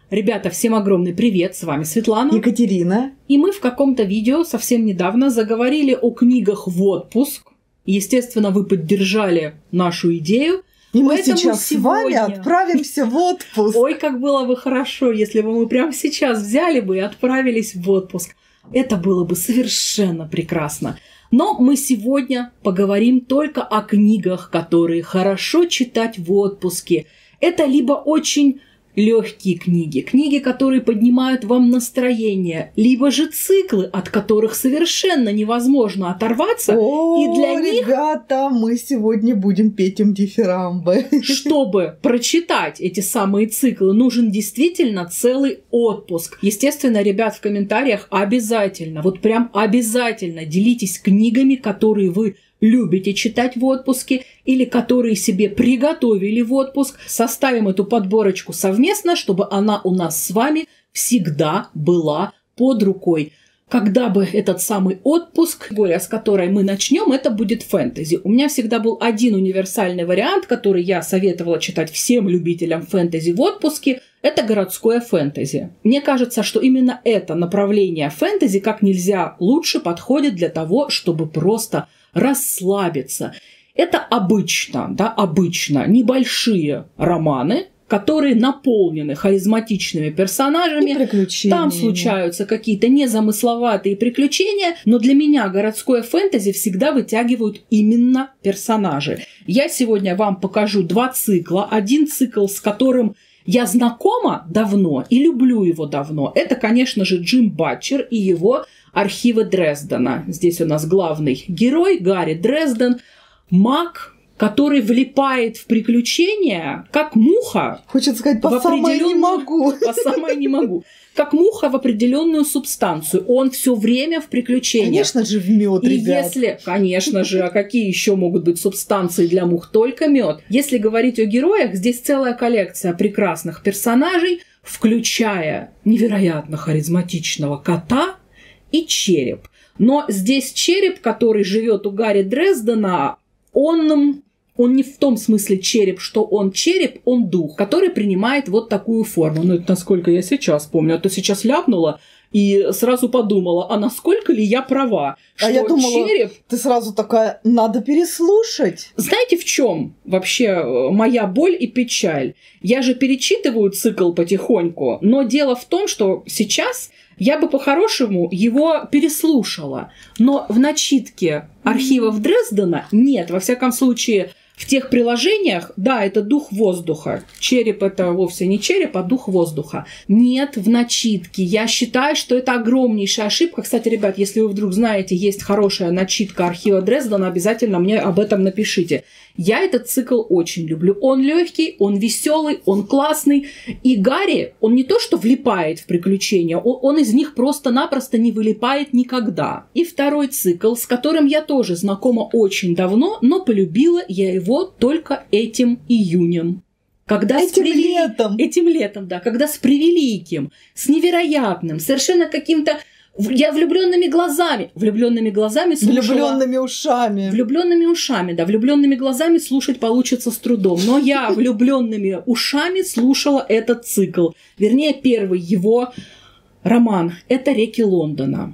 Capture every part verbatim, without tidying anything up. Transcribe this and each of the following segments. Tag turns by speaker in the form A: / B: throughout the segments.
A: Ребята, всем огромный привет, с вами Светлана,
B: Екатерина.
A: И мы в каком-то видео совсем недавно заговорили о книгах в отпуск. Естественно, вы поддержали нашу идею.
B: И мы сейчас сегодня... с вами отправимся в отпуск.
A: Ой, как было бы хорошо, если бы мы прямо сейчас взяли бы и отправились в отпуск. Это было бы совершенно прекрасно. Но мы сегодня поговорим только о книгах, которые хорошо читать в отпуске. Это либо очень легкие книги, книги, которые поднимают вам настроение, либо же циклы, от которых совершенно невозможно оторваться.
B: О,
A: и для них,
B: ребята, мы сегодня будем петь им дифирамбы.
A: Чтобы прочитать эти самые циклы, нужен действительно целый отпуск. Естественно, ребят, в комментариях обязательно, вот прям обязательно делитесь книгами, которые вы любите читать в отпуске или которые себе приготовили в отпуск. Составим эту подборочку совместно, чтобы она у нас с вами всегда была под рукой. Когда бы этот самый отпуск, более с которой мы начнем, это будет фэнтези. У меня всегда был один универсальный вариант, который я советовала читать всем любителям фэнтези в отпуске. Это городское фэнтези. Мне кажется, что именно это направление фэнтези как нельзя лучше подходит для того, чтобы просто расслабиться. Это обычно, да, обычно небольшие романы, которые наполнены харизматичными персонажами.
B: И приключениями.
A: Там случаются какие-то незамысловатые приключения, но для меня городское фэнтези всегда вытягивают именно персонажи. Я сегодня вам покажу два цикла. Один цикл, с которым я знакома давно и люблю его давно. Это, конечно же, Джим Батчер и его «Архивы Дрездена». Здесь у нас главный герой Гарри Дрезден, маг, который влипает в приключения, как муха.
B: Хочется сказать, по самое не могу.
A: По самое не могу. Как муха в определенную субстанцию. Он все время в приключениях.
B: Конечно же, в мед,
A: И
B: ребят.
A: если, конечно же, а какие еще могут быть субстанции для мух? Только мед. Если говорить о героях, здесь целая коллекция прекрасных персонажей, включая невероятно харизматичного кота и череп. Но здесь череп, который живет у Гарри Дрездена, он... Он не в том смысле череп, что он череп, он дух, который принимает вот такую форму. Ну, это насколько я сейчас помню. А то сейчас ляпнула и сразу подумала, а насколько ли я права?
B: А
A: что
B: я думала,
A: череп...
B: ты сразу такая, надо переслушать.
A: Знаете, в чем вообще моя боль и печаль? Я же перечитываю цикл потихоньку, но дело в том, что сейчас... Я бы по-хорошему его переслушала. Но в начитке архивов Дрездена нет. Во всяком случае, в тех приложениях, да, это дух воздуха. Череп – это вовсе не череп, а дух воздуха. Нет в начитке. Я считаю, что это огромнейшая ошибка. Кстати, ребят, если вы вдруг знаете, есть хорошая начитка архива Дрездена, обязательно мне об этом напишите. Я этот цикл очень люблю. Он легкий, он веселый, он классный. И Гарри, он не то что влипает в приключения, он, он из них просто-напросто не вылипает никогда. И второй цикл, с которым я тоже знакома очень давно, но полюбила я его только этим июнем. Когда
B: этим
A: превели...
B: летом.
A: Этим летом, да. Когда с превеликим, с невероятным, совершенно каким-то... Я влюбленными глазами, влюбленными глазами слушала...
B: Влюбленными ушами.
A: Влюбленными ушами, да. Влюбленными глазами слушать получится с трудом. Но я влюбленными ушами слушала этот цикл. Вернее, первый его роман. Это «Реки Лондона».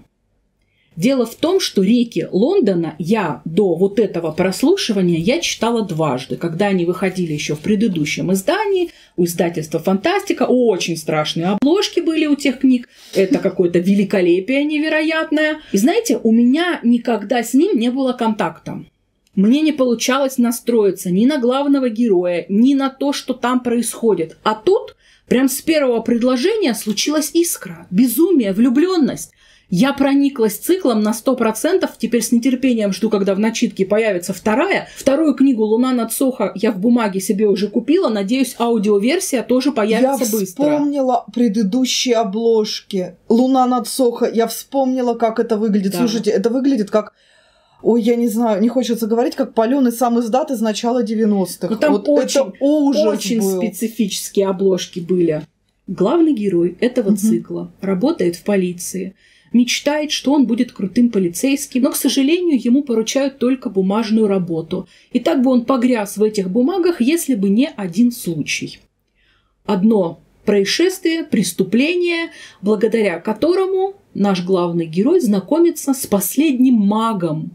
A: Дело в том, что «Реки Лондона» я до вот этого прослушивания я читала дважды, когда они выходили еще в предыдущем издании, у издательства «Фантастика». Очень страшные обложки были у тех книг. Это какое-то великолепие невероятное. И знаете, у меня никогда с ним не было контакта. Мне не получалось настроиться ни на главного героя, ни на то, что там происходит. А тут прям с первого предложения случилась искра, безумие, влюбленность. Я прониклась циклом на сто процентов, теперь с нетерпением жду, когда в начитке появится вторая. Вторую книгу «Луна над Сохо» я в бумаге себе уже купила, надеюсь, аудиоверсия тоже появится
B: я
A: быстро.
B: Я вспомнила предыдущие обложки. «Луна над Сохо», я вспомнила, как это выглядит. Да. Слушайте, это выглядит как... Ой, я не знаю, не хочется говорить, как палёный сам издат из начала девяностых.
A: Но там
B: вот
A: очень,
B: это ужас
A: очень
B: был.
A: специфические обложки были. Главный герой этого угу. цикла работает в полиции. Мечтает, что он будет крутым полицейским, но, к сожалению, ему поручают только бумажную работу. И так бы он погряз в этих бумагах, если бы не один случай. Одно происшествие, преступление, благодаря которому наш главный герой знакомится с последним магом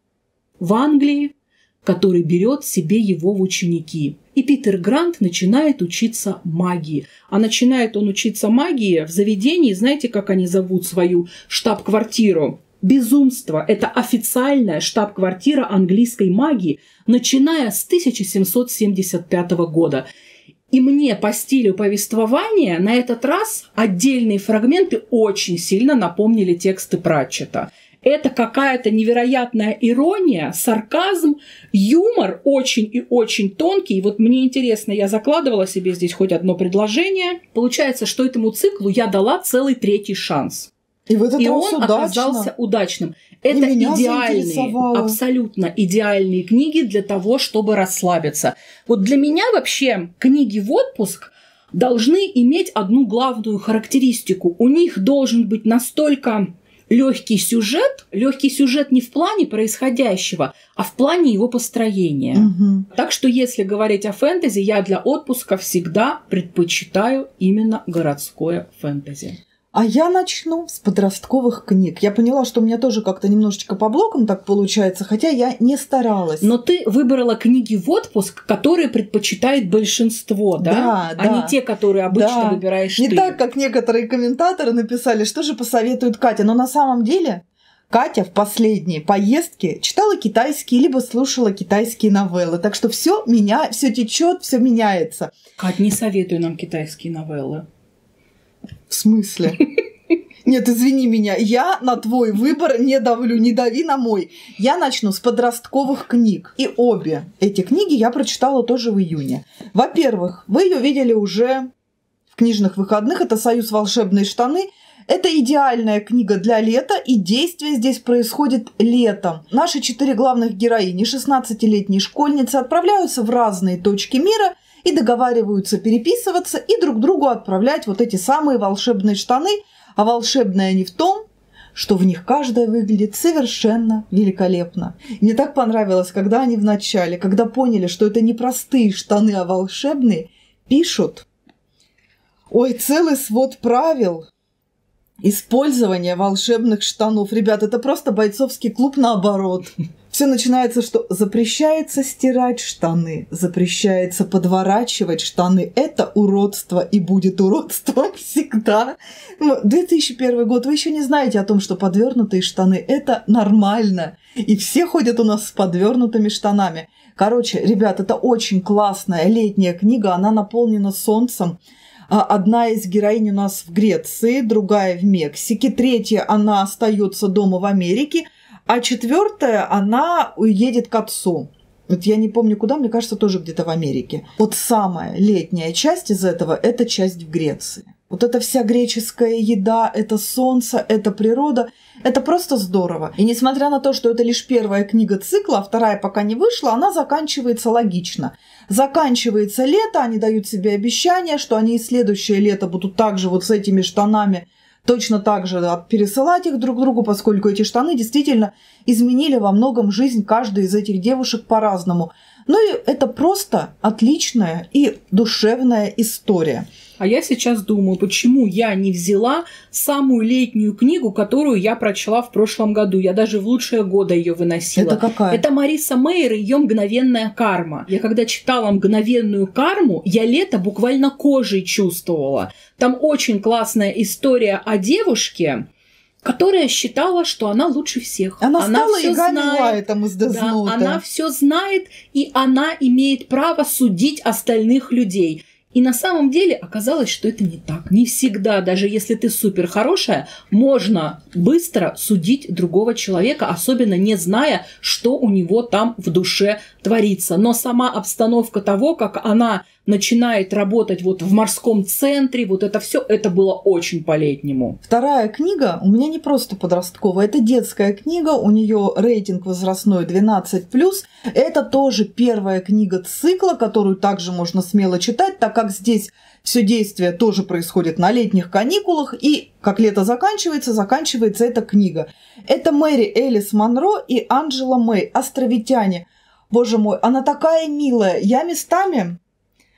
A: в Англии, который берет себе его в ученики. И Питер Грант начинает учиться магии. А начинает он учиться магии в заведении, знаете, как они зовут свою штаб-квартиру? Безумство. Это официальная штаб-квартира английской магии, начиная с тысяча семьсот семьдесят пятого года. И мне по стилю повествования на этот раз отдельные фрагменты очень сильно напомнили тексты Пратчетта. Это какая-то невероятная ирония, сарказм, юмор очень и очень тонкий. И вот мне интересно, я закладывала себе здесь хоть одно предложение. Получается, что этому циклу я дала целый третий шанс.
B: И, в этот
A: и
B: раз
A: он
B: удачно.
A: оказался удачным. Это идеальные, абсолютно идеальные книги для того, чтобы расслабиться. Вот для меня вообще книги в отпуск должны иметь одну главную характеристику. У них должен быть настолько легкий сюжет, легкий сюжет не в плане происходящего, а в плане его построения.
B: Угу.
A: Так что, если говорить о фэнтези, я для отпуска всегда предпочитаю именно городское фэнтези.
B: А я начну с подростковых книг. Я поняла, что у меня тоже как-то немножечко по блокам так получается, хотя я не старалась.
A: Но ты выбрала книги в отпуск, которые предпочитает большинство, да?
B: Да,
A: а
B: да.
A: не те, которые обычно
B: да.
A: выбираешь
B: не
A: ты.
B: Не так, как некоторые комментаторы написали, что же посоветует Катя. Но на самом деле Катя в последние поездки читала китайские либо слушала китайские новеллы. Так что все меня, все течет, все меняется.
A: Кать, не советуй нам китайские новеллы.
B: В смысле? Нет, извини меня, я на твой выбор не давлю, не дави на мой. Я начну с подростковых книг. И обе эти книги я прочитала тоже в июне. Во-первых, вы ее видели уже в книжных выходных. Это «Союз. Волшебные штаны». Это идеальная книга для лета, и действие здесь происходит летом. Наши четыре главных героини, шестнадцатилетние школьницы, отправляются в разные точки мира и договариваются переписываться и друг другу отправлять вот эти самые волшебные штаны. А волшебные они в том, что в них каждая выглядит совершенно великолепно. И мне так понравилось, когда они вначале, когда поняли, что это не простые штаны, а волшебные, пишут: ой, целый свод правил использования волшебных штанов. Ребят, это просто бойцовский клуб наоборот. Все начинается, что запрещается стирать штаны, запрещается подворачивать штаны. Это уродство и будет уродством всегда. две тысячи первый год, вы еще не знаете о том, что подвернутые штаны – это нормально. И все ходят у нас с подвернутыми штанами. Короче, ребят, это очень классная летняя книга, она наполнена солнцем. Одна из героинь у нас в Греции, другая в Мексике, третья она остается дома в Америке, а четвертая она уедет к отцу. Вот я не помню куда, мне кажется, тоже где-то в Америке. Вот самая летняя часть из этого – это часть в Греции. Вот эта вся греческая еда, это солнце, это природа. Это просто здорово. И несмотря на то, что это лишь первая книга цикла, а вторая пока не вышла, она заканчивается логично. Заканчивается лето, они дают себе обещание, что они и следующее лето будут также вот с этими штанами точно так же пересылать их друг другу, поскольку эти штаны действительно изменили во многом жизнь каждой из этих девушек по-разному. Ну и это просто отличная и душевная история.
A: А я сейчас думаю, почему я не взяла самую летнюю книгу, которую я прочла в прошлом году. Я даже в лучшие годы ее выносила.
B: Это какая?
A: Это Мариса Мейер и ее «Мгновенная карма». Я когда читала «Мгновенную карму», я лето буквально кожей чувствовала. Там очень классная история о девушке, которая считала, что она лучше всех.
B: Она,
A: она
B: стала
A: всё
B: Игами
A: знает.
B: Уайтом из Death Note.
A: Да, она все знает, и она имеет право судить остальных людей. И на самом деле оказалось, что это не так. Не всегда, даже если ты супер хорошая, можно быстро судить другого человека, особенно не зная, что у него там в душе творится. Но сама обстановка того, как она начинает работать вот в морском центре, вот это все, это было очень по-летнему.
B: Вторая книга у меня не просто подростковая, это детская книга, у нее рейтинг возрастной двенадцать плюс. Это тоже первая книга цикла, которую также можно смело читать, так как здесь все действие тоже происходит на летних каникулах, и как лето заканчивается, заканчивается эта книга. Это Мэри Элис Монро и Анджела Мэй, островитяне. Боже мой, она такая милая. Я местами...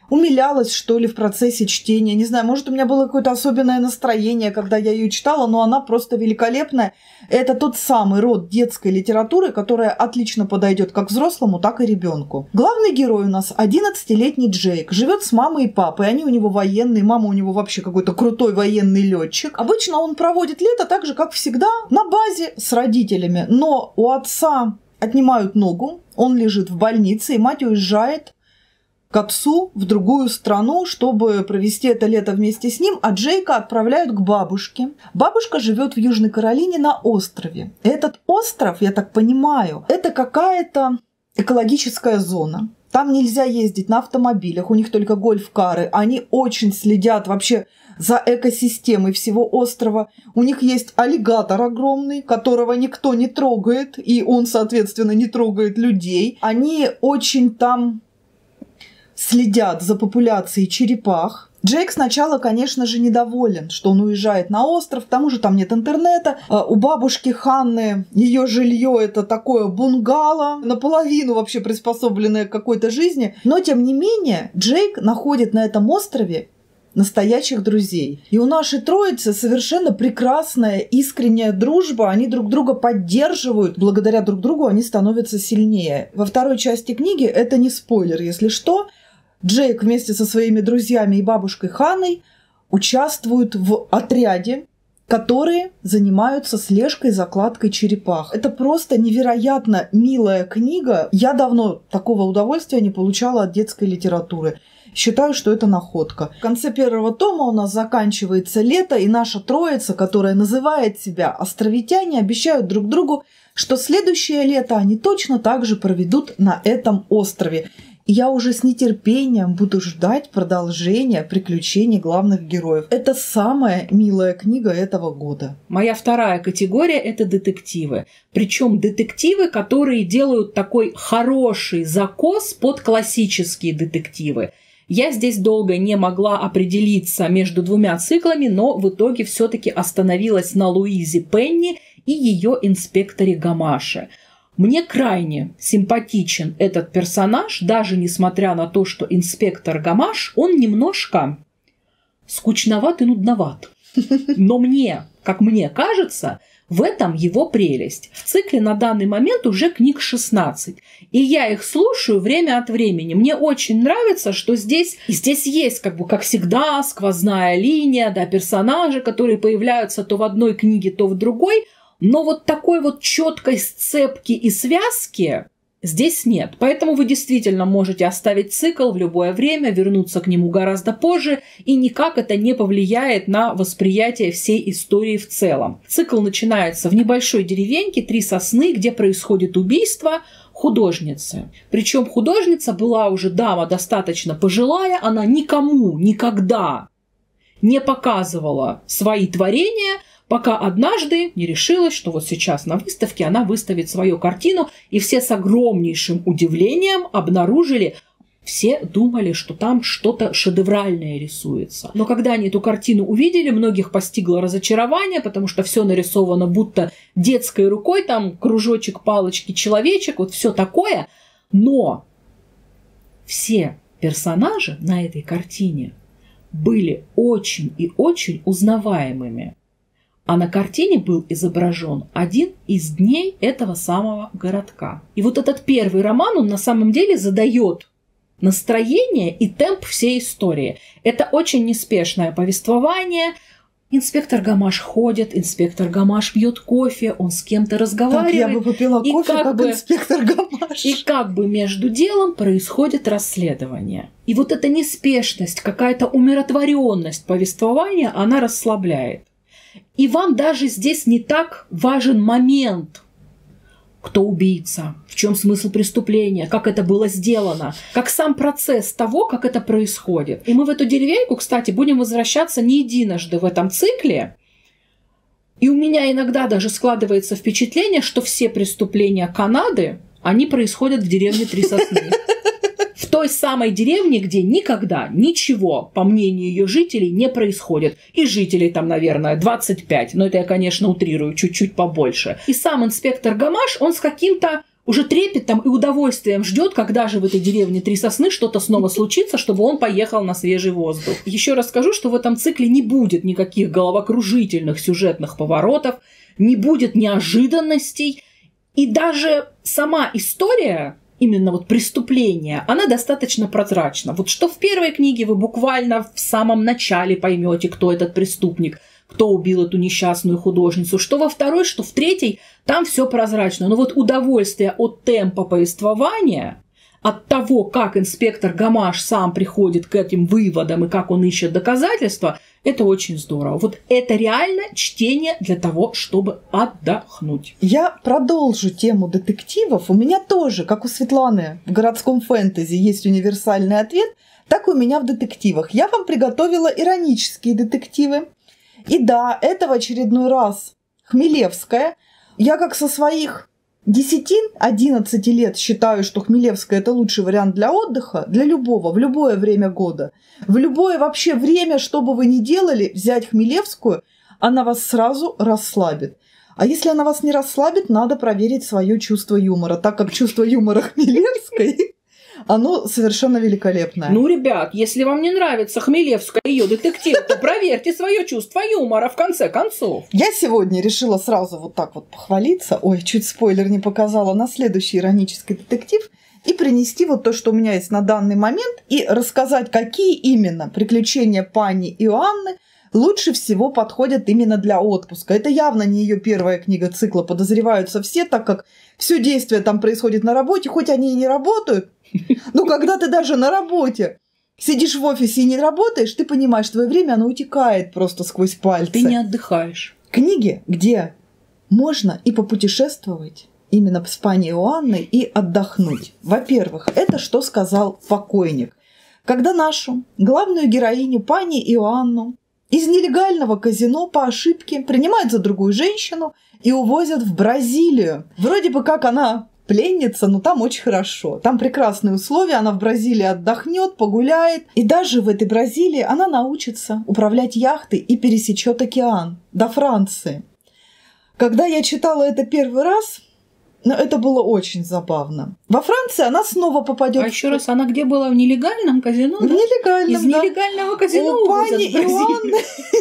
B: умилялась, что ли, в процессе чтения. Не знаю, может, у меня было какое-то особенное настроение, когда я ее читала, но она просто великолепная. Это тот самый род детской литературы, которая отлично подойдет как взрослому, так и ребенку. Главный герой у нас одиннадцатилетний Джейк. Живет с мамой и папой. Они у него военные. Мама у него вообще какой-то крутой военный летчик. Обычно он проводит лето так же, как всегда, на базе с родителями. Но у отца отнимают ногу, он лежит в больнице, и мать уезжает к отцу в другую страну, чтобы провести это лето вместе с ним, а Джейка отправляют к бабушке. Бабушка живет в Южной Каролине на острове. Этот остров, я так понимаю, это какая-то экологическая зона. Там нельзя ездить на автомобилях, у них только гольф-кары. Они очень следят вообще за экосистемой всего острова. У них есть аллигатор огромный, которого никто не трогает, и он, соответственно, не трогает людей. Они очень там следят за популяцией черепах. Джейк сначала, конечно же, недоволен, что он уезжает на остров, к тому же там нет интернета. У бабушки Ханны ее жилье это такое бунгало, наполовину вообще приспособленное к какой-то жизни. Но, тем не менее, Джейк находит на этом острове настоящих друзей. И у нашей троицы совершенно прекрасная, искренняя дружба. Они друг друга поддерживают. Благодаря друг другу они становятся сильнее. Во второй части книги, это не спойлер, если что, Джейк вместе со своими друзьями и бабушкой Ханной участвуют в отряде, которые занимаются слежкой, закладкой черепах. Это просто невероятно милая книга. Я давно такого удовольствия не получала от детской литературы. Считаю, что это находка. В конце первого тома у нас заканчивается лето, и наша троица, которая называет себя островитяне, обещают друг другу, что следующее лето они точно так же проведут на этом острове. И я уже с нетерпением буду ждать продолжения приключений главных героев. Это самая милая книга этого года.
A: Моя вторая категория – это детективы. Причем детективы, которые делают такой хороший закос под классические детективы. Я здесь долго не могла определиться между двумя циклами, но в итоге все-таки остановилась на Луизе Пенни и ее инспекторе Гамаше. Мне крайне симпатичен этот персонаж, даже несмотря на то, что инспектор Гамаш, он немножко скучноват и нудноват. Но мне, как мне кажется, в этом его прелесть. В цикле на данный момент уже книг шестнадцать. И я их слушаю время от времени. Мне очень нравится, что здесь, здесь есть, как бы, как всегда, сквозная линия, да, персонажи, которые появляются то в одной книге, то в другой. Но вот такой вот четкой сцепки и связки здесь нет. Поэтому вы действительно можете оставить цикл в любое время, вернуться к нему гораздо позже, и никак это не повлияет на восприятие всей истории в целом. Цикл начинается в небольшой деревеньке «Три сосны», где происходит убийство художницы. Причем художница была уже дама достаточно пожилая, она никому никогда не показывала свои творения, пока однажды не решилась, что вот сейчас на выставке она выставит свою картину, и все с огромнейшим удивлением обнаружили, все думали, что там что-то шедевральное рисуется. Но когда они эту картину увидели, многих постигло разочарование, потому что все нарисовано будто детской рукой, там кружочек, палочки, человечек, вот все такое. Но все персонажи на этой картине были очень и очень узнаваемыми. А на картине был изображен один из дней этого самого городка. И вот этот первый роман, он на самом деле задает настроение и темп всей истории. Это очень неспешное повествование. Инспектор Гамаш ходит, инспектор Гамаш пьет кофе, он с кем-то разговаривает.
B: Так, я бы попила кофе, как, как бы, инспектор Гамаш.
A: И как бы между делом происходит расследование. И вот эта неспешность, какая-то умиротворенность повествования, она расслабляет. И вам даже здесь не так важен момент, кто убийца, в чем смысл преступления, как это было сделано, как сам процесс того, как это происходит. И мы в эту деревеньку, кстати, будем возвращаться не единожды в этом цикле. И у меня иногда даже складывается впечатление, что все преступления Канады, они происходят в деревне Три сосны. В той самой деревне, где никогда ничего, по мнению ее жителей, не происходит. И жителей там, наверное, двадцать пять. Но это я, конечно, утрирую, чуть-чуть побольше. И сам инспектор Гамаш, он с каким-то уже трепетом и удовольствием ждет, когда же в этой деревне Три Сосны что-то снова случится, чтобы он поехал на свежий воздух. Еще раз скажу, что в этом цикле не будет никаких головокружительных сюжетных поворотов, не будет неожиданностей, и даже сама история, именно вот преступление, она достаточно прозрачна. Вот что в первой книге вы буквально в самом начале поймете, кто этот преступник, кто убил эту несчастную художницу, что во второй, что в третьей, там все прозрачно. Но вот удовольствие от темпа повествования, от того, как инспектор Гамаш сам приходит к этим выводам и как он ищет доказательства, это очень здорово. Вот это реально чтение для того, чтобы отдохнуть.
B: Я продолжу тему детективов. У меня тоже, как у Светланы в городском фэнтези, есть универсальный ответ, так и у меня в детективах. Я вам приготовила иронические детективы. И да, это в очередной раз Хмелевская. Я как со своих десяти-одиннадцати лет считаю, что Хмелевская – это лучший вариант для отдыха, для любого, в любое время года. В любое вообще время, что бы вы ни делали, взять Хмелевскую, она вас сразу расслабит. А если она вас не расслабит, надо проверить свое чувство юмора, так как чувство юмора Хмелевской... Оно совершенно великолепное.
A: Ну, ребят, если вам не нравится Хмелевская и ее детектив, то проверьте свое чувство юмора в конце концов.
B: Я сегодня решила сразу вот так вот похвалиться. Ой, чуть спойлер не показала на следующий иронический детектив. И принести вот то, что у меня есть на данный момент, и рассказать, какие именно приключения пани Иоанны лучше всего подходят именно для отпуска. Это явно не ее первая книга цикла, подозреваются все, так как все действие там происходит на работе, хоть они и не работают. Но когда ты даже на работе сидишь в офисе и не работаешь, ты понимаешь, что твое время, оно утекает просто сквозь пальцы.
A: Ты не отдыхаешь.
B: Книги, где можно и попутешествовать именно с пани Иоанной и отдохнуть. Во-первых, это что сказал покойник. Когда нашу главную героиню пани Иоанну из нелегального казино по ошибке принимают за другую женщину и увозят в Бразилию. Вроде бы как она пленница, но там очень хорошо. Там прекрасные условия, она в Бразилии отдохнет, погуляет. И даже в этой Бразилии она научится управлять яхтой и пересечет океан до Франции. Когда я читала это первый раз, ну, это было очень забавно. Во Франции она снова попадет.
A: А еще раз, она где была? В нелегальном казино?
B: В нелегальном,
A: Из
B: да.
A: нелегального казино
B: у пани Иоанны...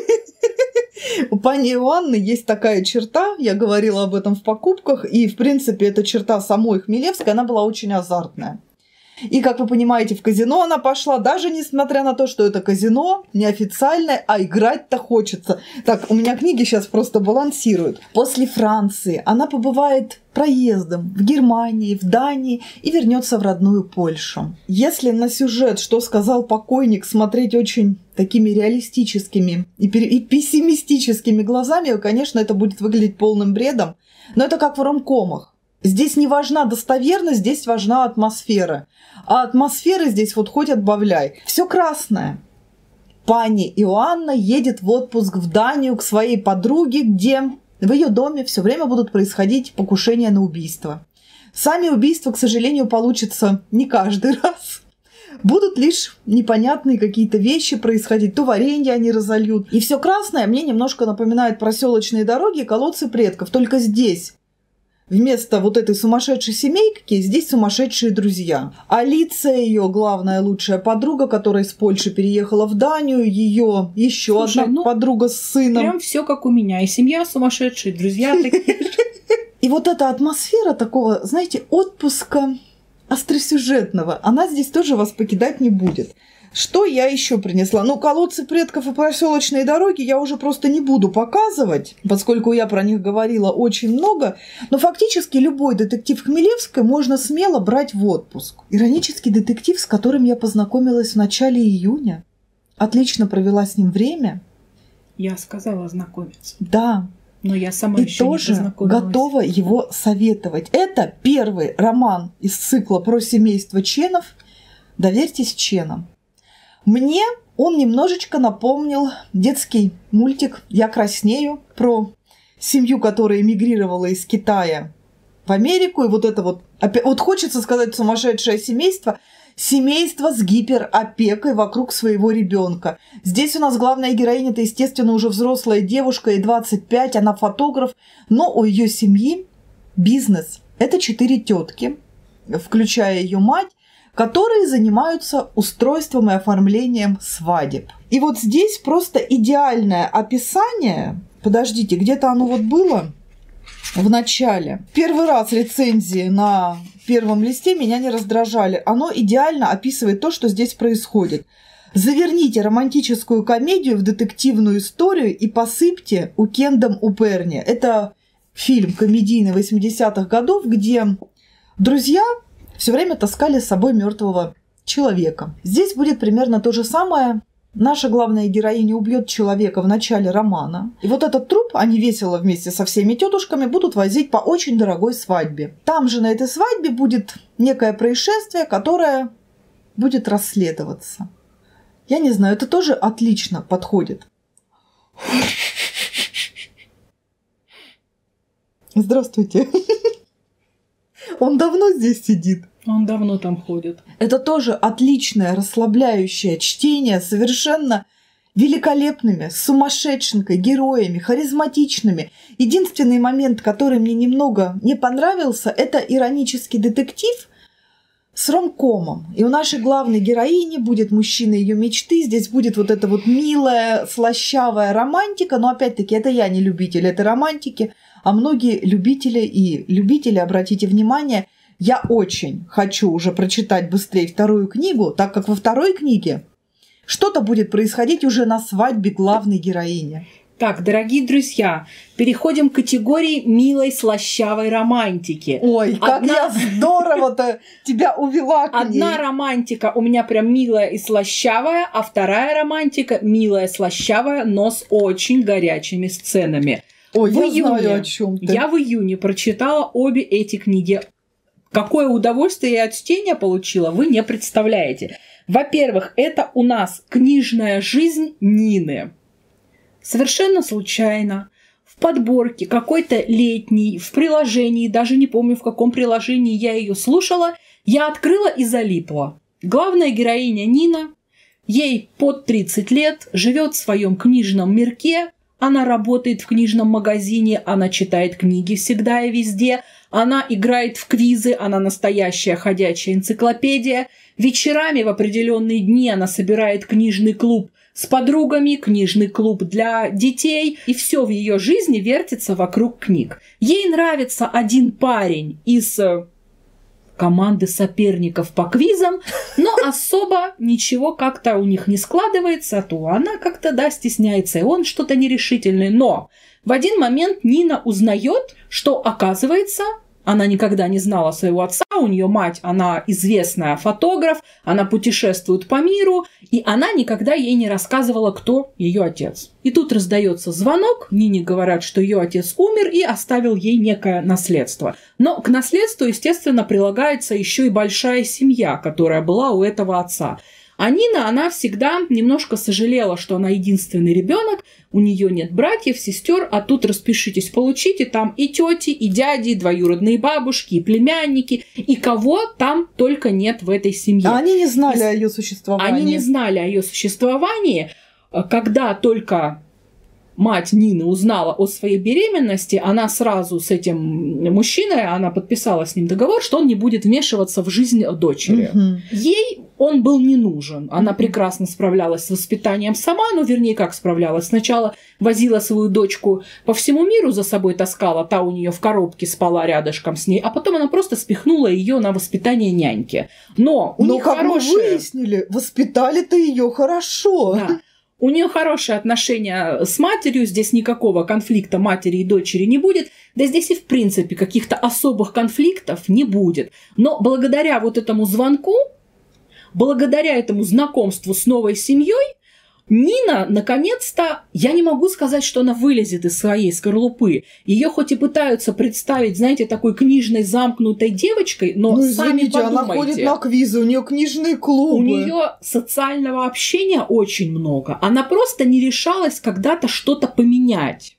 B: У пани Иоанны есть такая черта, я говорила об этом в покупках, и, в принципе, эта черта самой Хмелевской, она была очень азартная. И, как вы понимаете, в казино она пошла, даже несмотря на то, что это казино неофициальное, а играть-то хочется. Так, у меня книги сейчас просто балансируют. После Франции она побывает проездом в Германии, в Дании и вернется в родную Польшу. Если на сюжет, что сказал покойник, смотреть очень такими реалистическими и, и пессимистическими глазами, конечно, это будет выглядеть полным бредом, но это как в ромкомах. Здесь не важна достоверность, здесь важна атмосфера. А атмосферы здесь вот хоть отбавляй. Все красное. Пани Иоанна едет в отпуск в Данию к своей подруге, где в ее доме все время будут происходить покушения на убийство. Сами убийства, к сожалению, получатся не каждый раз. Будут лишь непонятные какие-то вещи происходить. То варенье они разольют. И все красное мне немножко напоминает проселочные дороги и колодцы предков. Только здесь вместо вот этой сумасшедшей семейки здесь сумасшедшие друзья. Алиция, ее главная лучшая подруга, которая из Польши переехала в Данию, ее еще Слушай, одна ну, подруга с сыном.
A: Прям все как у меня. И семья сумасшедшая, и друзья такие же.
B: И вот эта атмосфера такого, знаете, отпуска остросюжетного, она здесь тоже вас покидать не будет. Что я еще принесла? Ну, колодцы предков и проселочные дороги я уже просто не буду показывать, поскольку я про них говорила очень много. Но фактически любой детектив Хмелевской можно смело брать в отпуск. Иронический детектив, с которым я познакомилась в начале июня. Отлично провела с ним время.
A: Я сказала знакомиться.
B: Да.
A: Но я сама
B: и
A: еще
B: тоже
A: не познакомилась.
B: Готова его советовать. Это первый роман из цикла про семейство Ченов. Доверьтесь Ченам. Мне он немножечко напомнил детский мультик «Я краснею» про семью, которая эмигрировала из Китая в Америку. И вот это вот, вот хочется сказать сумасшедшее семейство, семейство с гиперопекой вокруг своего ребенка. Здесь у нас главная героиня, это, естественно, уже взрослая девушка, ей двадцать пять, она фотограф, но у ее семьи бизнес. Это четыре тетки, включая ее мать, которые занимаются устройством и оформлением свадеб. И вот здесь просто идеальное описание. Подождите, где-то оно вот было в начале. Первый раз рецензии на первом листе меня не раздражали. Оно идеально описывает то, что здесь происходит. Заверните романтическую комедию в детективную историю и посыпьте уикендом у Перни. Это фильм комедийный восьмидесятых годов, где друзья все время таскали с собой мертвого человека. Здесь будет примерно то же самое. Наша главная героиня убьет человека в начале романа. И вот этот труп они весело вместе со всеми тетушками будут возить по очень дорогой свадьбе. Там же на этой свадьбе будет некое происшествие, которое будет расследоваться. Я не знаю, это тоже отлично подходит. Здравствуйте. Он давно здесь сидит?
A: Он давно там ходит.
B: Это тоже отличное, расслабляющее чтение, совершенно великолепными, сумасшедшими героями, харизматичными. Единственный момент, который мне немного не понравился, это иронический детектив с ромкомом. И у нашей главной героини будет мужчина ее мечты. Здесь будет вот эта вот милая, слащавая романтика. Но опять-таки, это я не любитель этой романтики. А многие любители и любители, обратите внимание, я очень хочу уже прочитать быстрее вторую книгу, так как во второй книге что-то будет происходить уже на свадьбе главной героини.
A: Так, дорогие друзья, переходим к категории милой слащавой романтики.
B: Ой, как Одна... я здорово-то тебя увела к ней.
A: Одна романтика у меня прям милая и слащавая, а вторая романтика милая, слащавая, но с очень горячими сценами.
B: Ой,
A: в
B: я
A: июне,
B: знаю, о чем ты.
A: Я в июне прочитала обе эти книги. Какое удовольствие я от чтения получила, вы не представляете. Во-первых, это у нас книжная жизнь Нины. Совершенно случайно, в подборке какой-то летней, в приложении, даже не помню, в каком приложении я ее слушала, я открыла и залипла. Главная героиня Нина, ей под тридцать лет, живет в своем книжном мирке, она работает в книжном магазине, она читает книги всегда и везде, она играет в квизы, она настоящая ходячая энциклопедия. Вечерами в определенные дни она собирает книжный клуб с подругами, книжный клуб для детей, и все в ее жизни вертится вокруг книг. Ей нравится один парень из команды соперников по квизам, но особо ничего как-то у них не складывается, то она как-то, да, стесняется, и он что-то нерешительный. Но в один момент Нина узнает, что, оказывается, она никогда не знала своего отца, у нее мать, она известная фотограф, она путешествует по миру, и она никогда ей не рассказывала, кто ее отец. И тут раздается звонок, Нине говорят, что ее отец умер и оставил ей некое наследство. Но к наследству, естественно, прилагается еще и большая семья, которая была у этого отца. А Нина, она всегда немножко сожалела, что она единственный ребенок, у нее нет братьев, сестер, а тут распишитесь, получите там и тети, и дяди, и двоюродные бабушки, и племянники, и кого там только нет в этой семье.
B: А они не знали и... о ее существовании.
A: Они не знали о ее существовании, когда только мать Нины узнала о своей беременности, она сразу с этим мужчиной, она подписала с ним договор, что он не будет вмешиваться в жизнь дочери. Угу. Ей он был не нужен. Она прекрасно справлялась с воспитанием сама, ну, вернее, как справлялась. Сначала возила свою дочку по всему миру, за собой таскала, та у нее в коробке спала рядышком с ней, а потом она просто спихнула ее на воспитание няньки. Но у
B: Но,
A: них
B: как
A: хорошие...
B: мы выяснили, воспитали-то ее хорошо.
A: Да. У нее хорошие отношения с матерью, здесь никакого конфликта матери и дочери не будет, да здесь и в принципе каких-то особых конфликтов не будет. Но благодаря вот этому звонку, благодаря этому знакомству с новой семьей, Нина, наконец-то, я не могу сказать, что она вылезет из своей скорлупы. Ее хоть и пытаются представить, знаете, такой книжной замкнутой девочкой, но
B: ну,
A: сами
B: извините,
A: подумайте.
B: Она ходит на квизы, у нее книжные клубы.
A: У нее социального общения очень много. Она просто не решалась когда-то что-то поменять.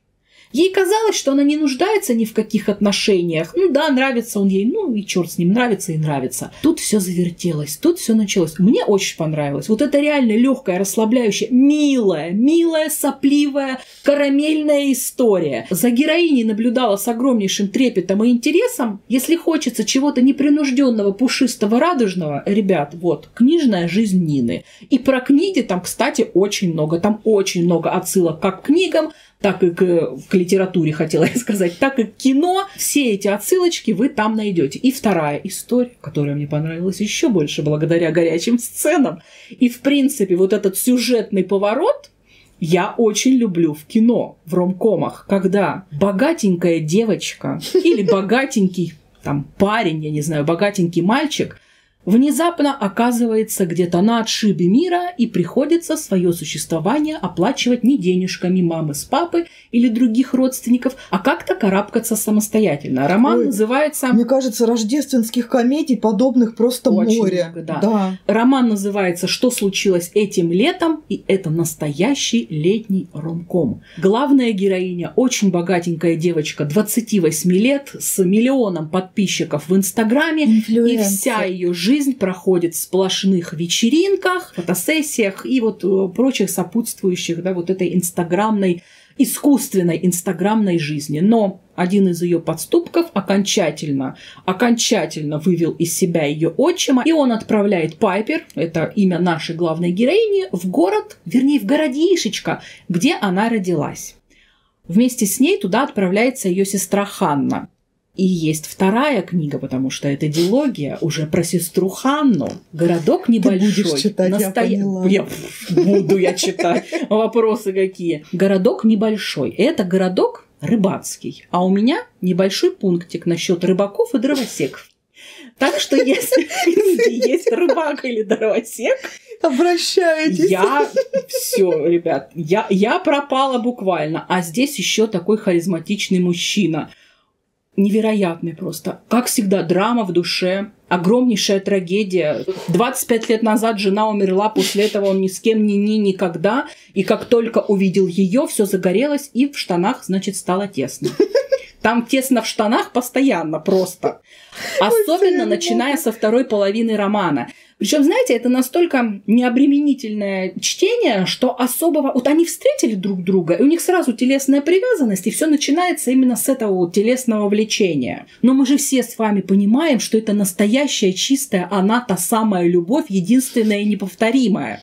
A: Ей казалось, что она не нуждается ни в каких отношениях. Ну да, нравится он ей, ну и черт с ним, нравится и нравится. Тут все завертелось, тут все началось. Мне очень понравилось. Вот это реально легкая, расслабляющая, милая, милая, сопливая, карамельная история. За героиней наблюдала с огромнейшим трепетом и интересом. Если хочется чего-то непринужденного, пушистого, радужного, ребят, вот, книжная жизнь Нины. И про книги там, кстати, очень много. Там очень много отсылок как к книгам, так и к, к литературе, хотела я сказать, так и к кино. Все эти отсылочки вы там найдете. И вторая история, которая мне понравилась еще больше благодаря горячим сценам. И, в принципе, вот этот сюжетный поворот я очень люблю в кино, в ромкомах, когда богатенькая девочка или богатенький там парень, я не знаю, богатенький мальчик внезапно оказывается где-то на отшибе мира и приходится свое существование оплачивать не денежками мамы с папы или других родственников, а как-то карабкаться самостоятельно. Роман Ой, называется...
B: Мне кажется, рождественских комедий подобных просто
A: Очень
B: море.
A: Много, да.
B: Да.
A: Роман называется «Что случилось этим летом?» и это настоящий летний ромком. Главная героиня очень богатенькая девочка, двадцати восьми лет, с миллионом подписчиков в Инстаграме, и вся ее жизнь Жизнь проходит в сплошных вечеринках, фотосессиях и вот прочих сопутствующих, да, вот этой инстаграмной, искусственной инстаграмной жизни. Но один из ее подступков окончательно, окончательно вывел из себя ее отчима, и он отправляет Пайпер, это имя нашей главной героини, в город, вернее, в городишечко, где она родилась. Вместе с ней туда отправляется ее сестра Ханна. И есть вторая книга, потому что это дилогия уже про сестру Ханну. Городок небольшой.
B: Ты будешь читать,
A: Настоя...
B: я поняла.
A: Я буду я читать. Вопросы какие. Городок небольшой. Это городок рыбацкий. А у меня небольшой пунктик насчет рыбаков и дровосеков. Так что если есть рыбак или дровосек,
B: обращайтесь.
A: Я все, ребят, я, я пропала буквально. А здесь еще такой харизматичный мужчина. Невероятный просто. Как всегда, драма в душе, огромнейшая трагедия. двадцать пять лет назад жена умерла, после этого он ни с кем ни ни никогда. И как только увидел ее, все загорелось, и в штанах, значит, стало тесно. Там тесно в штанах постоянно просто. Особенно начиная со второй половины романа. Причем, знаете, это настолько необременительное чтение, что особого... Вот они встретили друг друга, и у них сразу телесная привязанность, и все начинается именно с этого вот телесного влечения. Но мы же все с вами понимаем, что это настоящая, чистая, она та самая любовь, единственная и неповторимая.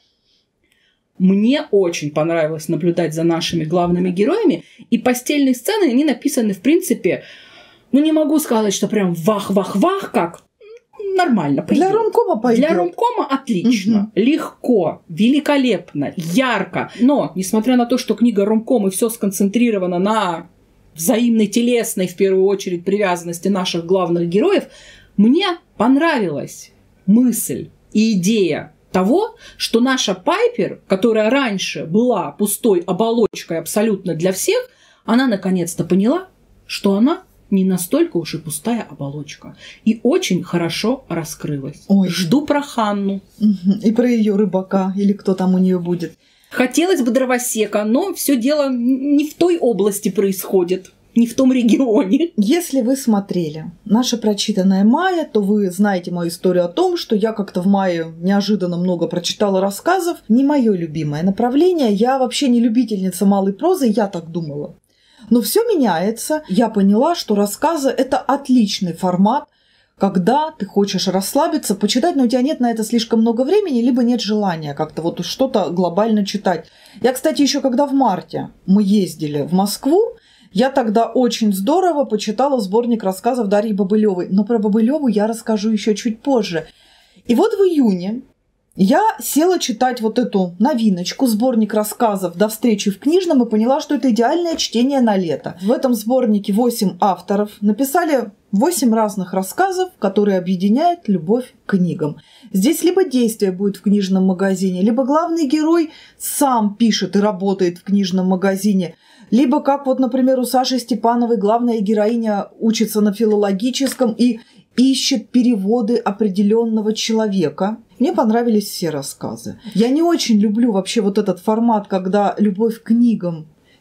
A: Мне очень понравилось наблюдать за нашими главными героями, и постельные сцены, они написаны, в принципе, ну не могу сказать, что прям вах-вах-вах как, нормально пойдет.
B: Для ромкома пойдет.
A: Для ромкома отлично, угу. Легко, великолепно, ярко. Но, несмотря на то, что книга ромком и все сконцентрировано на взаимной телесной, в первую очередь, привязанности наших главных героев, мне понравилась мысль и идея того, что наша Пайпер, которая раньше была пустой оболочкой абсолютно для всех, она наконец-то поняла, что она не настолько уж и пустая оболочка. И очень хорошо раскрылась.
B: Ой.
A: Жду про Ханну.
B: И про ее рыбака, или кто там у нее будет.
A: Хотелось бы дровосека, но все дело не в той области происходит. Не в том регионе.
B: Если вы смотрели наше прочитанное Майя, то вы знаете мою историю о том, что я как-то в мае неожиданно много прочитала рассказов. Не мое любимое направление. Я вообще не любительница малой прозы, я так думала. Но все меняется. Я поняла, что рассказы – это отличный формат, когда ты хочешь расслабиться, почитать, но у тебя нет на это слишком много времени, либо нет желания как-то вот что-то глобально читать. Я, кстати, еще когда в марте мы ездили в Москву, я тогда очень здорово почитала сборник рассказов Дарьи Бобылевой. Но про Бобылеву я расскажу еще чуть позже. И вот в июне я села читать вот эту новиночку, сборник рассказов «До встречи в книжном» и поняла, что это идеальное чтение на лето. В этом сборнике восемь авторов написали восемь разных рассказов, которые объединяют любовь к книгам. Здесь либо действие будет в книжном магазине, либо главный герой сам пишет и работает в книжном магазине, либо, как вот, например, у Саши Степановой главная героиня учится на филологическом и ищет переводы определенного человека. Мне понравились все рассказы. Я не очень люблю вообще вот этот формат, когда любовь к книгам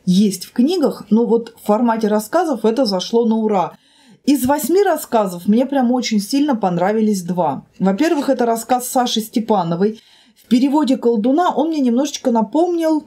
B: есть в книгах, но вот в формате рассказов это зашло на ура. Из восьми рассказов мне прям очень сильно понравились два. Во-первых, это рассказ Саши Степановой. В переводе «Колдуна» он мне немножечко напомнил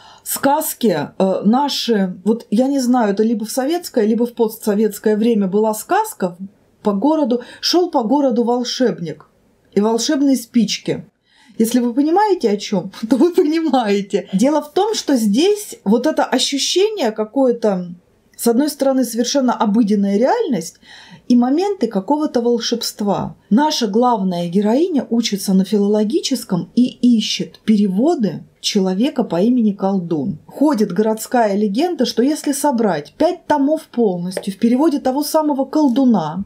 B: сказки э, наши. Вот я не знаю, это либо в советское, либо в постсоветское время была сказка по городу. Шел по городу волшебник и волшебные спички. Если вы понимаете, о чем, то вы понимаете. Дело в том, что здесь вот это ощущение какое-то, с одной стороны, совершенно обыденная реальность и моменты какого-то волшебства. Наша главная героиня учится на филологическом и ищет переводы человека по имени Колдун. Ходит городская легенда, что если собрать пять томов полностью в переводе того самого колдуна,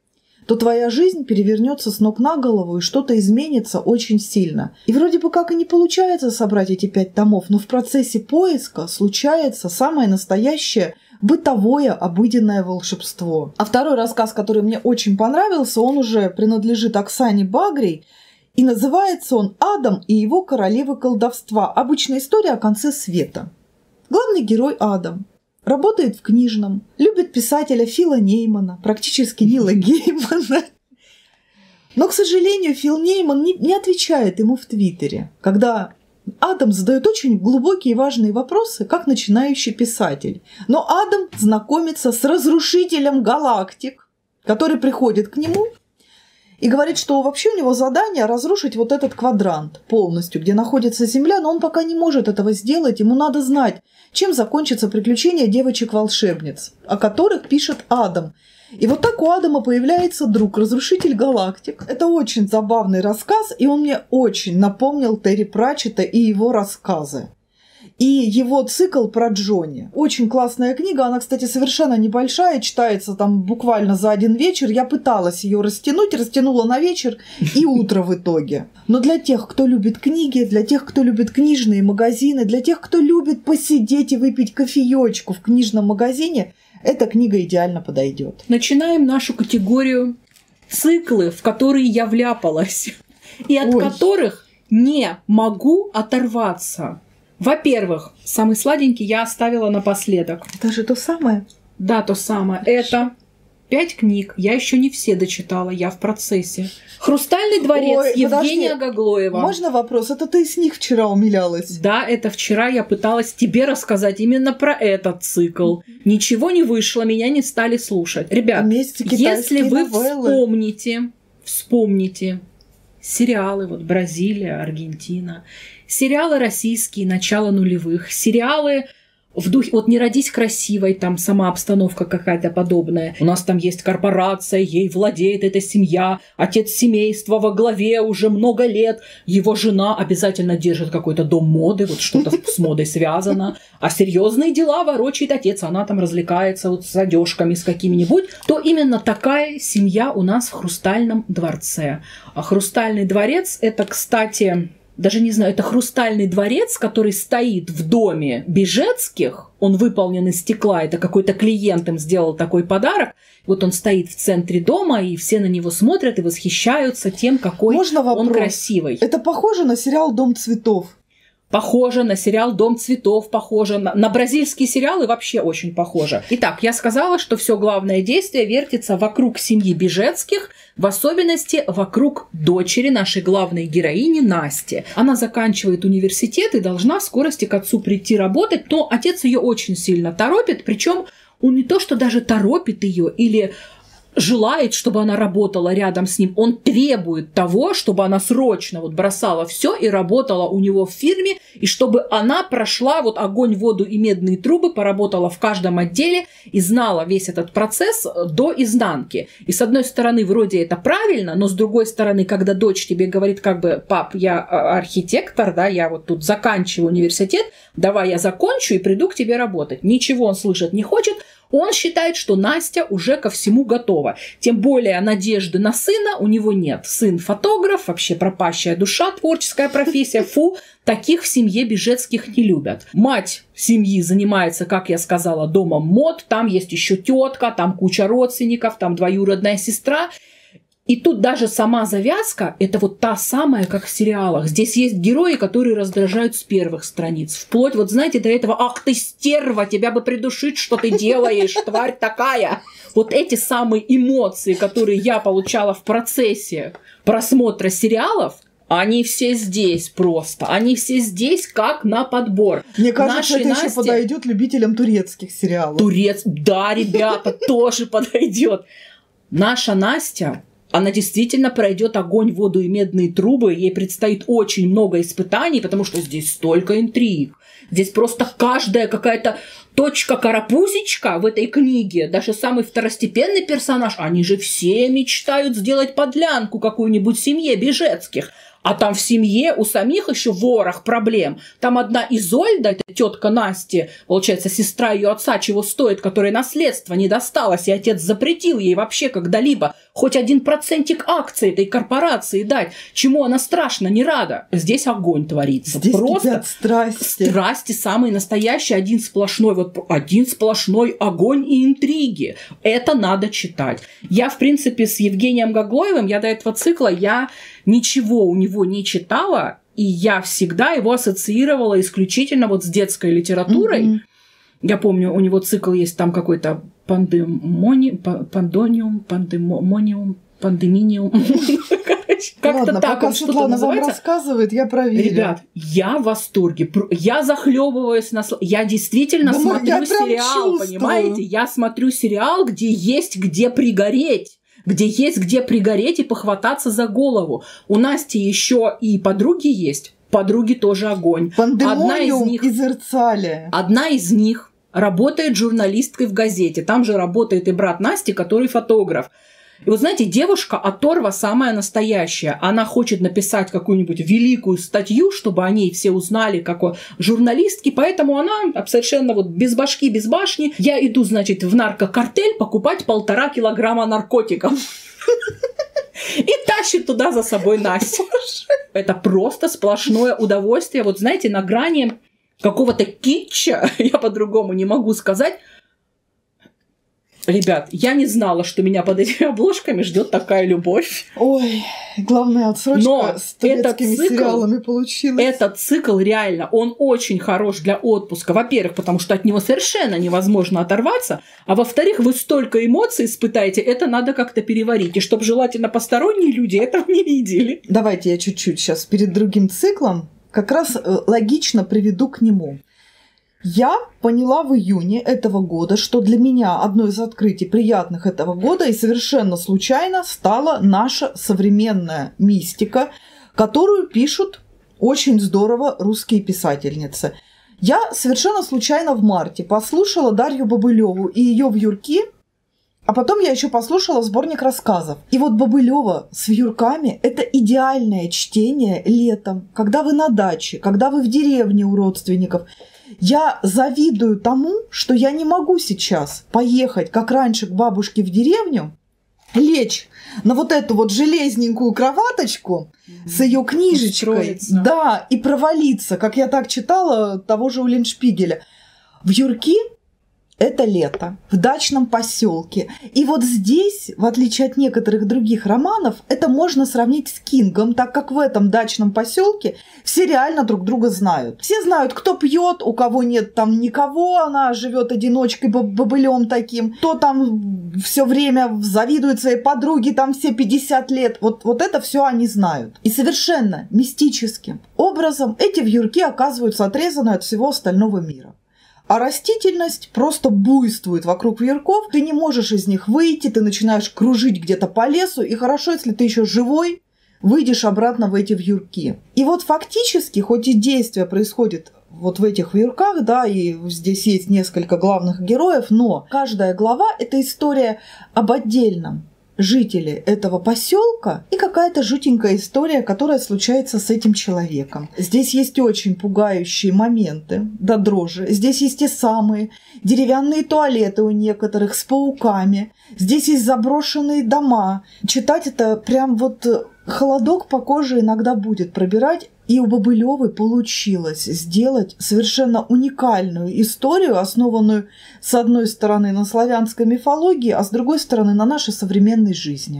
B: то твоя жизнь перевернется с ног на голову, и что-то изменится очень сильно. И вроде бы как и не получается собрать эти пять томов, но в процессе поиска случается самое настоящее бытовое обыденное волшебство. А второй рассказ, который мне очень понравился, он уже принадлежит Оксане Багрей, и называется он «Адам и его королевы колдовства. Обычная история о конце света». Главный герой Адам работает в книжном, любит писателя Фила Неймана, практически Нила Геймана. Но, к сожалению, Фил Нейман не, не отвечает ему в Твиттере, когда Адам задает очень глубокие и важные вопросы, как начинающий писатель. Но Адам знакомится с разрушителем галактик, который приходит к нему и говорит, что вообще у него задание разрушить вот этот квадрант полностью, где находится Земля, но он пока не может этого сделать. Ему надо знать, чем закончится приключение девочек-волшебниц, о которых пишет Адам. И вот так у Адама появляется друг, разрушитель галактик. Это очень забавный рассказ, и он мне очень напомнил Терри Пратчетта и его рассказы. И его цикл про Джонни. Очень классная книга, она, кстати, совершенно небольшая, читается там буквально за один вечер. Я пыталась ее растянуть, растянула на вечер и утро в итоге. Но для тех, кто любит книги, для тех, кто любит книжные магазины, для тех, кто любит посидеть и выпить кофеечку в книжном магазине, эта книга идеально подойдет.
A: Начинаем нашу категорию циклы, в которые я вляпалась, и от Ой. которых не могу оторваться. Во-первых, самый сладенький я оставила напоследок.
B: Это же то самое?
A: Да, то самое. Это пять книг. Я еще не все дочитала, я в процессе. «Хрустальный дворец» Ой, Евгения подожди. Гаглоева.
B: Можно вопрос? Это ты с них вчера умилялась?
A: Да, это вчера я пыталась тебе рассказать именно про этот цикл. Ничего не вышло, меня не стали слушать. Ребят, если вы новеллы. вспомните, вспомните сериалы, вот Бразилия, Аргентина, сериалы российские, начало нулевых, сериалы в духе, вот «Не родись красивой», там сама обстановка какая-то подобная. У нас там есть корпорация, ей владеет эта семья, отец семейства во главе уже много лет, его жена обязательно держит какой-то дом моды, вот что-то с модой связано, а серьезные дела ворочает отец, она там развлекается вот с одежками, с какими-нибудь, то именно такая семья у нас в «Хрустальном дворце». А «Хрустальный дворец» — это, кстати... Даже не знаю, это хрустальный дворец, который стоит в доме Бежецких. Он выполнен из стекла. Это какой-то клиент им сделал такой подарок. Вот он стоит в центре дома, и все на него смотрят и восхищаются тем, какой
B: Можно
A: он красивый.
B: Это похоже на сериал «Дом цветов».
A: Похоже на сериал «Дом цветов», похоже на, на бразильские сериалы, вообще очень похоже. Итак, я сказала, что все главное действие вертится вокруг семьи Бежецких, в особенности вокруг дочери нашей главной героини Насти. Она заканчивает университет и должна в скорости к отцу прийти работать, но отец ее очень сильно торопит, причем он не то, что даже торопит ее или желает, чтобы она работала рядом с ним, он требует того, чтобы она срочно вот бросала все и работала у него в фирме, и чтобы она прошла вот огонь, воду и медные трубы, поработала в каждом отделе и знала весь этот процесс до изнанки. И с одной стороны, вроде это правильно, но с другой стороны, когда дочь тебе говорит, как бы, пап, я архитектор, да, я вот тут заканчиваю университет, давай я закончу и приду к тебе работать. Ничего он слышать не хочет. Он считает, что Настя уже ко всему готова. Тем более надежды на сына у него нет. Сын фотограф, вообще пропащая душа, творческая профессия. Фу, таких в семье Бежецких не любят. Мать семьи занимается, как я сказала, домом мод. Там есть еще тетка, там куча родственников, там двоюродная сестра. И тут даже сама завязка – это вот та самая, как в сериалах. Здесь есть герои, которые раздражают с первых страниц. Вплоть, вот знаете, до этого «Ах ты стерва, тебя бы придушить, что ты делаешь, тварь такая!» Вот эти самые эмоции, которые я получала в процессе просмотра сериалов, они все здесь просто. Они все здесь как на подбор.
B: Мне кажется,
A: Нашей
B: это
A: Насте...
B: еще подойдет любителям турецких сериалов.
A: Турец, да, ребята, тоже подойдет. Наша Настя... Она действительно пройдет огонь, воду и медные трубы. Ей предстоит очень много испытаний, потому что здесь столько интриг. Здесь просто каждая какая-то точка-карапузечка в этой книге, даже самый второстепенный персонаж, они же все мечтают сделать подлянку какую-нибудь семье Бежецких. А там в семье у самих еще ворох проблем. Там одна Изольда, это тетка Насти, получается, сестра ее отца, чего стоит, которой наследство не досталось, и отец запретил ей вообще когда-либо хоть один процентик акций этой корпорации дать, чему она страшно не рада. Здесь огонь творится.
B: Здесь
A: просто
B: кипят страсти.
A: Страсти самые настоящие, один сплошной, вот один сплошной огонь и интриги. Это надо читать. Я, в принципе, с Евгением Гаглоевым, я до этого цикла, я ничего у него не читала, и я всегда его ассоциировала исключительно вот с детской литературой. Mm-hmm. Я помню, у него цикл есть там какой-то пандемони... пандониум, пандемониум, пандеминиум. Как-то так он что-то называется.
B: Рассказывает, я проверю.
A: Ребят, я в восторге. Я захлебываюсь на... Я действительно смотрю сериал, понимаете? Я смотрю сериал, где есть где пригореть. Где есть где пригореть и похвататься за голову. У Насти еще и подруги есть. Подруги тоже огонь.
B: Одна из них,
A: одна из них работает журналисткой в газете. Там же работает и брат Насти, который фотограф. И вот знаете, девушка оторва самая настоящая. Она хочет написать какую-нибудь великую статью, чтобы о ней все узнали, как о журналистке. Поэтому она совершенно вот без башки, без башни. Я иду, значит, в наркокартель покупать полтора килограмма наркотиков. И тащит туда за собой Настю. Это просто сплошное удовольствие. Вот знаете, на грани какого-то китча, я по-другому не могу сказать. Ребят, я не знала, что меня под этими обложками ждет такая любовь.
B: Ой, главная отсрочка
A: Но
B: с турецкими
A: цикл,
B: сериалами получилась.
A: Этот цикл реально, он очень хорош для отпуска. Во-первых, потому что от него совершенно невозможно оторваться. А во-вторых, вы столько эмоций испытаете, это надо как-то переварить. И чтобы желательно посторонние люди этого не видели.
B: Давайте я чуть-чуть сейчас перед другим циклом как раз логично приведу к нему. Я поняла в июне этого года, что для меня одно из открытий приятных этого года и совершенно случайно стала наша современная мистика, которую пишут очень здорово русские писательницы. Я совершенно случайно в марте послушала Дарью Бобылеву и ее вьюрки, а потом я еще послушала сборник рассказов. И вот Бобылева с вьюрками – это идеальное чтение летом, когда вы на даче, когда вы в деревне у родственников. Я завидую тому, что я не могу сейчас поехать, как раньше, к бабушке в деревню, лечь на вот эту вот железненькую кроваточку mm-hmm. с ее книжечкой,
A: Устроиться.
B: Да, и провалиться, как я так читала того же Уллиншпигеля. Вьюрки – это лето в дачном поселке. И вот здесь, в отличие от некоторых других романов, это можно сравнить с Кингом, так как в этом дачном поселке все реально друг друга знают. Все знают, кто пьет, у кого нет там никого, она живет одиночкой, бобылем таким, кто там все время завидует своей подруге, там все пятьдесят лет. Вот, вот это все они знают. И совершенно мистическим образом эти вьюрки оказываются отрезаны от всего остального мира. А растительность просто буйствует вокруг вьюрков. Ты не можешь из них выйти, ты начинаешь кружить где-то по лесу. И хорошо, если ты еще живой, выйдешь обратно в эти вьюрки. И вот фактически, хоть и действие происходит вот в этих вьюрках, да, и здесь есть несколько главных героев, но каждая глава – это история об отдельном жители этого поселка и какая-то жутенькая история, которая случается с этим человеком. Здесь есть очень пугающие моменты до дрожи. Здесь есть те самые деревянные туалеты у некоторых с пауками. Здесь есть заброшенные дома. Читать это прям вот холодок по коже иногда будет пробирать. И у Бобылевой получилось сделать совершенно уникальную историю, основанную, с одной стороны, на славянской мифологии, а с другой стороны, на нашей современной жизни.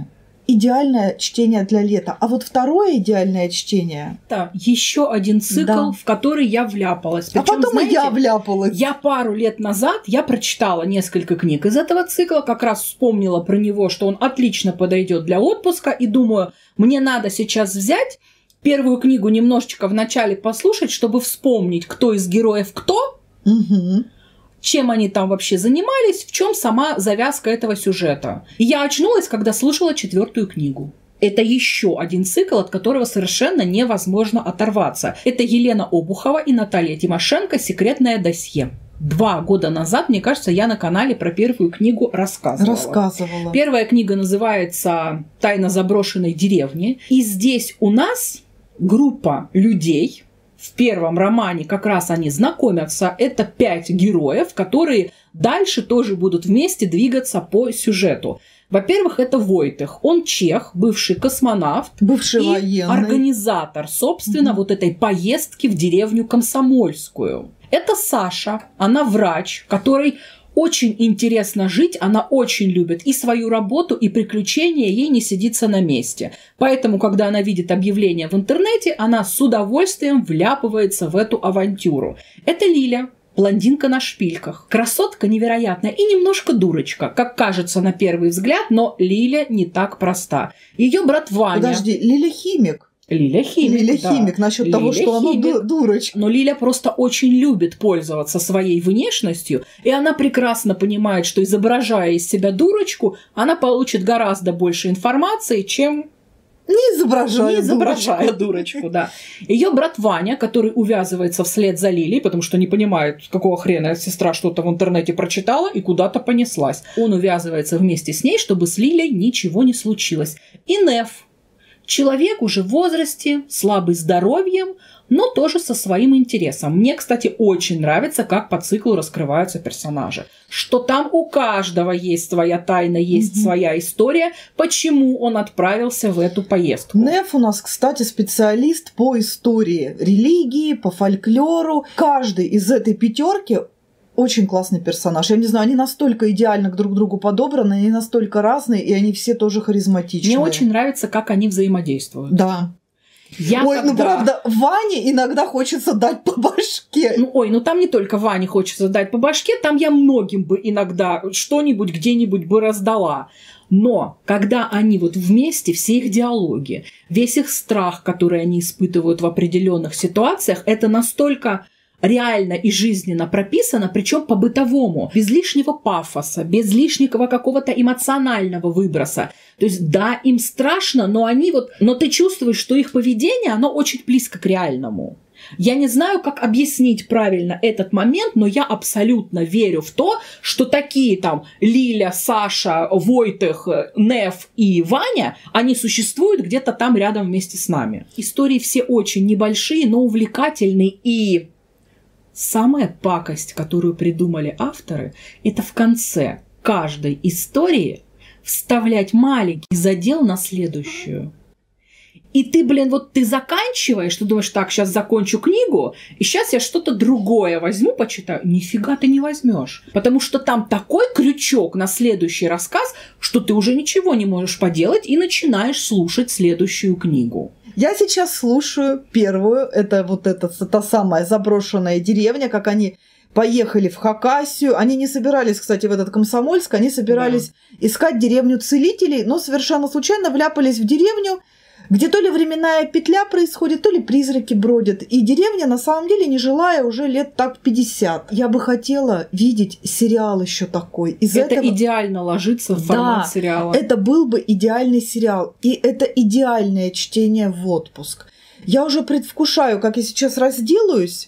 B: идеальное чтение для лета. А вот второе идеальное чтение...
A: Да, еще один цикл, да. в который я вляпалась. Причем,
B: а потом знаете, и я вляпалась.
A: Я пару лет назад, я прочитала несколько книг из этого цикла, как раз вспомнила про него, что он отлично подойдет для отпуска, и думаю, мне надо сейчас взять первую книгу немножечко вначале послушать, чтобы вспомнить, кто из героев кто,
B: угу.
A: чем они там вообще занимались, в чем сама завязка этого сюжета. И я очнулась, когда слушала четвертую книгу. Это еще один цикл, от которого совершенно невозможно оторваться. Это Елена Обухова и Наталья Тимошенко «Секретное досье». Два года назад, мне кажется, я на канале про первую книгу рассказывала.
B: Рассказывала.
A: Первая книга называется «Тайна заброшенной деревни». И здесь у нас группа людей. В первом романе как раз они знакомятся. Это пять героев, которые дальше тоже будут вместе двигаться по сюжету. Во-первых, это Войтых. Он чех, бывший космонавт.
B: Бывший
A: и
B: военный.
A: Организатор, собственно, угу. вот этой поездки в деревню Комсомольскую. Это Саша. Она врач, который... Очень интересно жить, она очень любит и свою работу, и приключения, ей не сидится на месте. Поэтому, когда она видит объявление в интернете, она с удовольствием вляпывается в эту авантюру. Это Лиля, блондинка на шпильках. Красотка невероятная и немножко дурочка, как кажется на первый взгляд, но Лиля не так проста. Ее брат Ваня...
B: Подожди, Лиля химик.
A: Лиля химик,
B: Лиля
A: да.
B: химик, насчет
A: Лиля
B: того, что
A: химик.
B: она дурочка.
A: Но Лиля просто очень любит пользоваться своей внешностью, и она прекрасно понимает, что, изображая из себя дурочку, она получит гораздо больше информации, чем...
B: Не изображая,
A: не изображая дурочку. дурочку, да. Ее брат Ваня, который увязывается вслед за Лилей, потому что не понимает, какого хрена сестра что-то в интернете прочитала и куда-то понеслась. Он увязывается вместе с ней, чтобы с Лилей ничего не случилось. И Неф. Человек уже в возрасте, слабый здоровьем, но тоже со своим интересом. Мне, кстати, очень нравится, как по циклу раскрываются персонажи. Что там у каждого есть своя тайна, есть mm-hmm. своя история, почему он отправился в эту поездку.
B: Неф у нас, кстати, специалист по истории религии, по фольклору. Каждый из этой пятерки очень классный персонаж. Я не знаю, они настолько идеально друг к другу подобраны, они настолько разные, и они все тоже харизматичные.
A: Мне очень нравится, как они взаимодействуют.
B: Да.
A: Я
B: ой,
A: когда...
B: ну правда, Ване иногда хочется дать по башке.
A: Ну, ой, ну там не только Ване хочется дать по башке, там я многим бы иногда что-нибудь где-нибудь бы раздала. Но когда они вот вместе, все их диалоги, весь их страх, который они испытывают в определенных ситуациях, это настолько... реально и жизненно прописано, причем по-бытовому, без лишнего пафоса, без лишнего какого-то эмоционального выброса. То есть, да, им страшно, но они вот, но ты чувствуешь, что их поведение, оно очень близко к реальному. Я не знаю, как объяснить правильно этот момент, но я абсолютно верю в то, что такие там Лиля, Саша, Войтых, Неф и Ваня, они существуют где-то там рядом вместе с нами. Истории все очень небольшие, но увлекательные, и самая пакость, которую придумали авторы, это в конце каждой истории вставлять маленький задел на следующую. И ты, блин, вот ты заканчиваешь, ты думаешь, так, сейчас закончу книгу, и сейчас я что-то другое возьму, почитаю. Нифига ты не возьмешь. Потому что там такой крючок на следующий рассказ, что ты уже ничего не можешь поделать и начинаешь слушать следующую книгу.
B: Я сейчас слушаю первую, это вот эта та самая заброшенная деревня, как они поехали в Хакасию. Они не собирались, кстати, в этот Комсомольск, они собирались да. искать деревню целителей, но совершенно случайно вляпались в деревню, где то ли временная петля происходит, то ли призраки бродят. И деревня, на самом деле, не жилая уже лет так пятьдесят. Я бы хотела видеть сериал еще такой. Из
A: это
B: этого...
A: идеально ложится в формат
B: да,
A: сериала.
B: Это был бы идеальный сериал. И это идеальное чтение в отпуск. Я уже предвкушаю, как я сейчас разделаюсь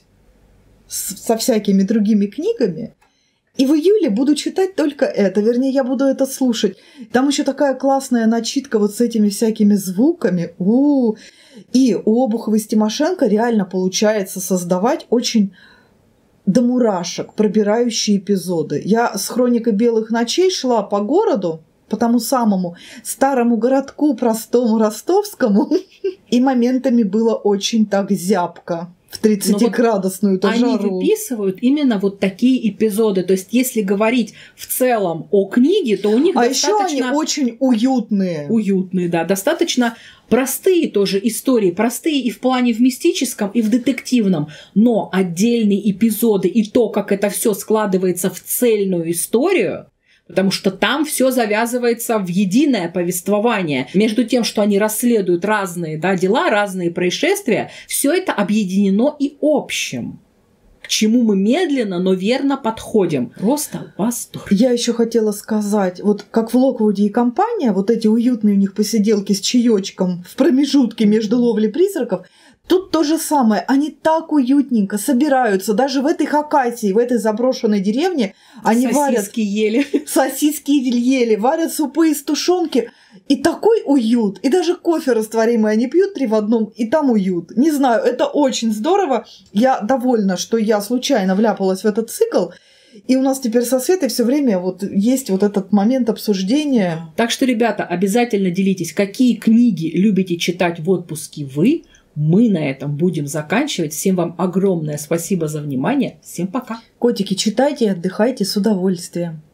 B: с, со всякими другими книгами. И в июле буду читать только это, вернее, я буду это слушать. Там еще такая классная начитка вот с этими всякими звуками. У-у-у. И у Обуховой с Тимошенко реально получается создавать очень до мурашек пробирающие эпизоды. Я с «Хроникой белых ночей» шла по городу, по тому самому старому городку, простому ростовскому, и моментами было очень так зябко. В тридцатиградусную
A: вот
B: жару.
A: Они выписывают именно вот такие эпизоды. То есть, если говорить в целом о книге, то у них
B: а
A: достаточно...
B: еще они очень уютные.
A: Уютные, да. Достаточно простые тоже истории. Простые и в плане в мистическом, и в детективном. Но отдельные эпизоды и то, как это все складывается в цельную историю, потому что там все завязывается в единое повествование. Между тем, что они расследуют разные, да, дела, разные происшествия, все это объединено и общим, к чему мы медленно, но верно подходим. Просто восторг.
B: Я еще хотела сказать, вот как в Локвуде и компания, вот эти уютные у них посиделки с чаечком в промежутке между ловлей призраков, тут то же самое. Они так уютненько собираются. Даже в этой Хакасии, в этой заброшенной деревне, они
A: сосиски
B: варят...
A: Сосиски ели.
B: Сосиски ели, варят супы из тушенки. И такой уют. И даже кофе растворимый они пьют три в одном, и там уют. Не знаю, это очень здорово. Я довольна, что я случайно вляпалась в этот цикл. И у нас теперь со Светой все время вот есть вот этот момент обсуждения.
A: Так что, ребята, обязательно делитесь, какие книги любите читать в отпуске вы. Мы на этом будем заканчивать. Всем вам огромное спасибо за внимание. Всем пока.
B: Котики, читайте и отдыхайте с удовольствием.